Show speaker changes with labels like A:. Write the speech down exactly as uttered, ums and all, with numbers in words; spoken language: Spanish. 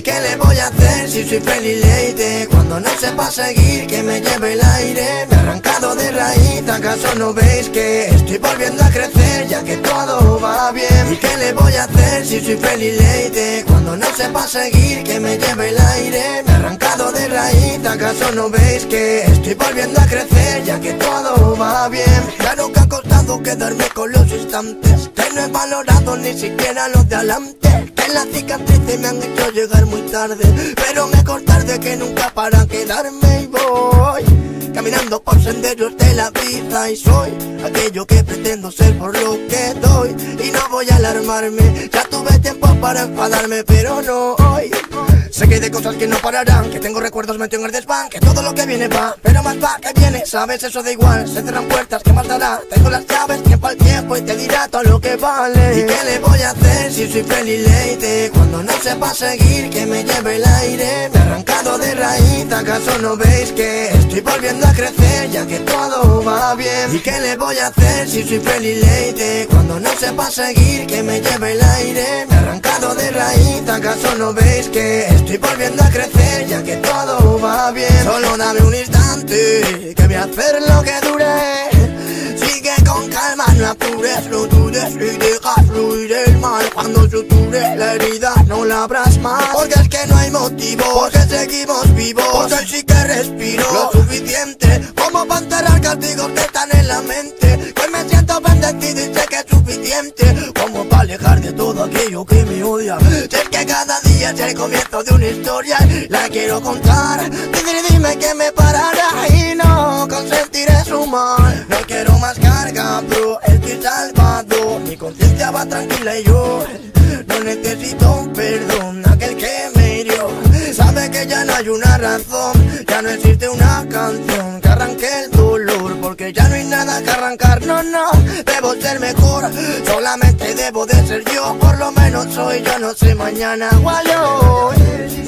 A: qué le voy a hacer si soy feliz lady? Cuando no sepa seguir, que me lleve el aire. Me he arrancado de raíz, ¿acaso no veis que estoy volviendo a crecer ya que todo va bien? ¿Y qué le voy a hacer si soy feliz lady? Cuando no sepa seguir, que me lleve el aire. Me he arrancado de raíz, ¿acaso no veis que estoy volviendo a crecer ya que todo va bien? Claro que ha costado quedarme con los instantes, que no he valorado ni siquiera los de adelante, que las cicatrices me han hecho llegar muy tarde, pero mejor tarde que nunca para quedarme. Y voy caminando por senderos de la vida y soy aquello que pretendo ser por lo que doy. Y no voy a alarmarme, ya tuve tiempo para enfadarme, pero no hoy. Sé que hay de cosas que no pararán, que tengo recuerdos metido en el desván, que todo lo que viene va, pero más va que viene, sabes, eso da igual. Se cierran puertas, ¿qué más dará? Tengo las llaves, tiempo al tiempo y te dirá todo lo que vale. ¿Y qué le voy a hacer si soy feliz lady? Cuando no sepa seguir, que me lleve el aire. Me he arrancado de raíz, ¿acaso no veis que estoy volviendo a crecer ya que todo va bien? ¿Y qué le voy a hacer si soy feliz lady? Cuando no sepa seguir, que me lleve el aire. Me he arrancado de raíz, ¿acaso no veis que estoy volviendo a crecer ya que todo va bien? Solo dame un instante, que voy a hacer lo que dure. Sigue con calma, no apures, no dudes y deja fluir el mal. Cuando suture la herida no la abras más, porque es que no hay motivo, porque seguimos vivos, porque sí que respiro lo suficiente como para enterrar castigos que están en la mente. Que me siento bendecido y sé que es suficiente como para alejar de todo aquello que me odia. Si es que cada día es el comienzo de una historia y la quiero contar, dime, dime que me parará y no consentiré su mal. No quiero más carga, bro, estoy salvado. Mi conciencia va tranquila y yo no necesito un perdón. Aquel que me hirió sabe que ya no hay una razón, ya no existe una canción que arranque el dolor, porque ya no hay nada que arrancar. No, no, debo ser mejor, solamente debo de ser yo. Por lo menos hoy, yo no sé mañana. Guayo.